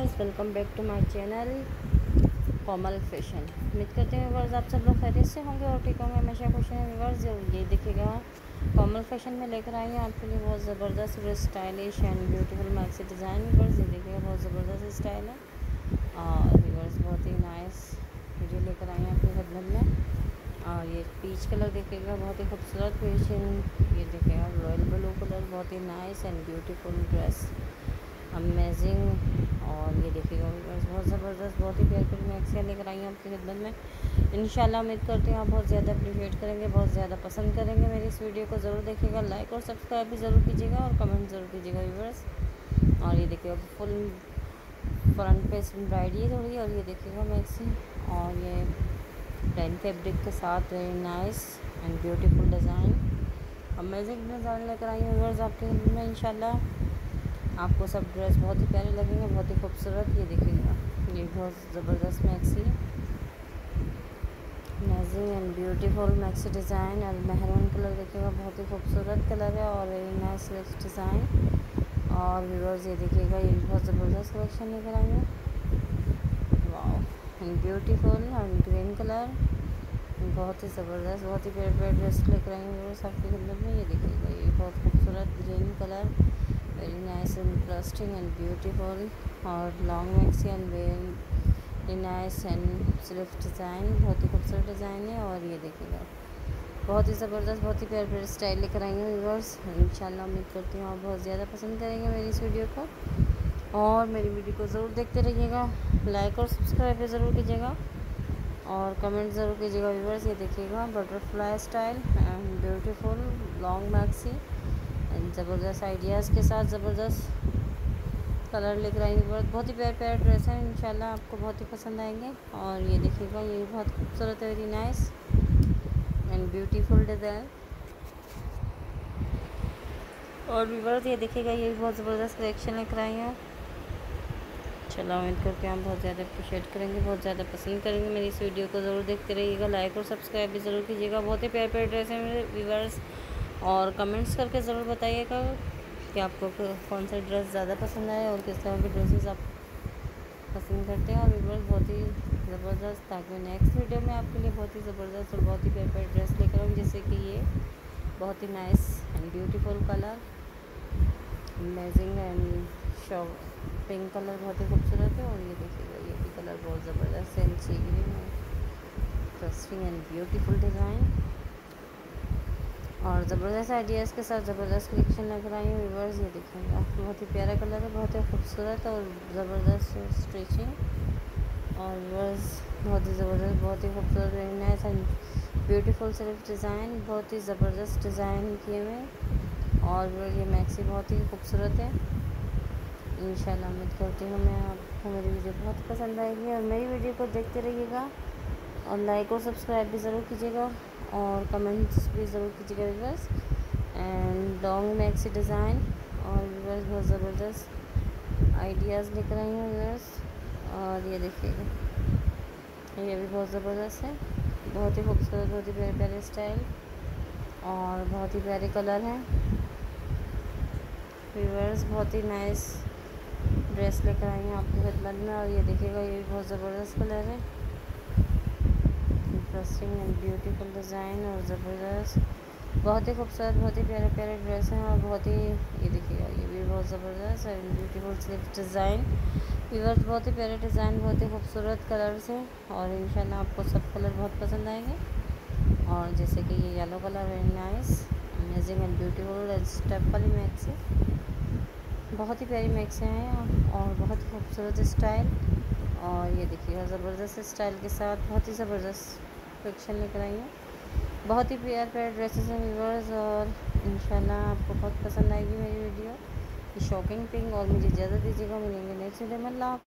Viewers, welcome back to my channel Komal fashion. उम्मीद करते हैं व्यूअर्स आप सब लोग खैरियत से होंगे और ठीक होंगे, हमेशा खुश हैं व्यूअर्स। ये देखिएगा कोमल फैशन में लेकर आई हैं आपके लिए बहुत ज़बरदस्त stylish and beautiful maxi design. Viewers ये देखिएगा बहुत ज़बरदस्त स्टाइल है और व्यूअर्स बहुत ही नाइस वीडियो लेकर आई हैं आपकी खिदमत में। और ये पीच कलर देखिएगा, बहुत ही खूबसूरत पीच। ये देखिएगा रॉयल ब्लू कलर, बहुत ही nice and beautiful dress, amazing. और ये देखिएगा बहुत ज़बरदस्त, बहुत ही प्यारी प्यारी मैक्सियाँ लेकर आई हैं आपकी खिदमत में। इंशाल्लाह उम्मीद करते हैं आप बहुत ज़्यादा अप्रिशिएट करेंगे, बहुत ज़्यादा पसंद करेंगे। मेरी इस वीडियो को ज़रूर देखिएगा, लाइक और सब्सक्राइब भी ज़रूर कीजिएगा और कमेंट ज़रूर कीजिएगा व्यूअर्स। और ये देखिएगा फुल फ्रंट पे एम्ब्रॉयडरी है थोड़ी, और ये देखिएगा मैक्सी और ये प्लेन फैब्रिक के साथ very nice and beautiful design, amazing design लेकर आई हैं व्यूअर्स आपके खिदमत में। इंशाल्लाह आपको सब ड्रेस बहुत ही प्यारे लगेंगे, बहुत ही खूबसूरत। ये देखिएगा ये बहुत ज़बरदस्त maxi, amazing and beautiful maxi design. और मेहरून कलर देखिएगा, बहुत ही खूबसूरत कलर है और वेरी नाइस डिज़ाइन। और व्यूअर्स ये देखिएगा ये बहुत ज़बरदस्त कलेक्शन लेकर आई है, wow and beautiful and green colour, बहुत ही ज़बरदस्त, बहुत ही प्यारे प्यारे ड्रेस लेकर आई हैं व्यूअर्स आपकी खिदमत में। ये देखिएगा ये बहुत खूबसूरत green colour, very nice interesting and beautiful. और long maxi and very nice and silk design, बहुत ही खूबसूरत डिज़ाइन है। और ये देखिएगा बहुत ही ज़बरदस्त, बहुत ही प्यारे प्यारे स्टाइल लेकर आएंगे व्यूअर्स। इंशाल्लाह उम्मीद करती हूँ आप बहुत ज़्यादा पसंद करेंगे मेरी इस वीडियो को, और मेरी वीडियो को ज़रूर देखते रहिएगा, लाइक और सब्सक्राइब भी ज़रूर कीजिएगा और कमेंट ज़रूर कीजिएगा व्यूअर्स। ये देखिएगा butterfly style and beautiful long maxi and ज़बरदस्त आइडियाज़ के साथ ज़बरदस्त कलर लेकर आएंगे व्यूअर्स। बहुत ही प्यारे प्यारे ड्रेस हैं, इंशाल्लाह आपको बहुत ही पसंद आएंगे। और ये देखिएगा ये भी बहुत खूबसूरत है, very nice and beautiful design. और व्यूअर्स ये देखिएगा ये भी बहुत ज़बरदस्त कलेक्शन लेकर आई हैं। चलो उम्मीद करके हम बहुत ज़्यादा अप्रिशिएट करेंगे, बहुत ज़्यादा पसंद करेंगे। मेरी इस वीडियो को ज़रूर देखते रहिएगा, लाइक और सब्सक्राइब भी ज़रूर कीजिएगा। बहुत ही प्यारे प्यारे ड्रेस हैं मेरे व्यूअर्स, और कमेंट्स करके ज़रूर बताइएगा कि आपको कौन सा ड्रेस ज़्यादा पसंद आए और किस तरह के ड्रेसेस आप पसंद करते हैं। और व्यूअर्स बहुत ही ज़बरदस्त, ताकि नेक्स्ट वीडियो में आपके लिए बहुत ही ज़बरदस्त और बहुत ही प्यारे प्यारे ड्रेस लेकर आऊँ, जैसे कि ये बहुत ही nice and beautiful colour, amazing and show pink colour, बहुत ही खूबसूरत है। और ये देखिएगा ये भी कलर बहुत ज़बरदस्त एंड सी ग्रीन है, इंटरेस्टिंग एंड ब्यूटीफुल डिज़ाइन और ज़बरदस्त आइडियाज़ के साथ ज़बरदस्त कलेक्शन लेकर आई हूँ व्यूअर्स। ये देखिएगा बहुत ही प्यारा कलर है, बहुत ही खूबसूरत और ज़बरदस्त स्टिचिंग। और व्यूअर्स बहुत ही ज़बरदस्त, बहुत ही खूबसूरत, वेरी नाइस एंड ब्यूटीफुल सिर्फ डिज़ाइन, बहुत ही ज़बरदस्त डिज़ाइन किए हुए। और ये मैक्सी बहुत ही खूबसूरत है। इंशाल्लाह उम्मीद करती हूँ मैं आपको मेरी वीडियो बहुत पसंद आएगी, और मेरी वीडियो को देखते रहिएगा और लाइक और सब्सक्राइब भी ज़रूर कीजिएगा और कमेंट्स भी ज़रूर कीजिएगा viewers. And long maxi design और व्यूअर्स बहुत ज़बरदस्त आइडियाज़ लेकर आई हैं व्यूअर्स। और ये देखिएगा ये भी बहुत ज़बरदस्त है, बहुत ही खूबसूरत, बहुत ही प्यारे प्यारे स्टाइल और बहुत ही प्यारे कलर हैं व्यूअर्स। बहुत ही नाइस ड्रेस लेकर आई हैं आपकी खिदमत में। और ये देखिएगा ये भी बहुत ज़बरदस्त कलर है, इंटरेस्टिंग एंड ब्यूटीफुल डिज़ाइन और ज़बरदस्त, बहुत ही खूबसूरत, बहुत ही प्यारे प्यारे ड्रेस हैं। और बहुत ही ये देखिएगा ये भी बहुत ज़बरदस्त and beautiful slip design viewers, बहुत ही प्यारे डिज़ाइन, बहुत ही खूबसूरत कलर्स हैं। और इंशाल्लाह आपको सब कलर बहुत पसंद आएंगे। और जैसे कि ये yellow colour, very nice amazing and beautiful step वाली मैक्सी, बहुत ही प्यारी मैक्सी हैं और बहुत ही खूबसूरत स्टाइल। और ये देखिएगा ज़बरदस्त स्टाइल के साथ बहुत ही ज़बरदस्त कलेक्शन लेकर आई हैं, बहुत ही प्यारे प्यारे ड्रेसेस हैं व्यूअर्स। और इंशाल्लाह आपको बहुत पसंद आएगी मेरी वीडियो। शॉकिंग पिंक, और मुझे इजाज़त दीजिएगा, मिलेंगे नेक्स्ट वीडियो में। अल्लाह।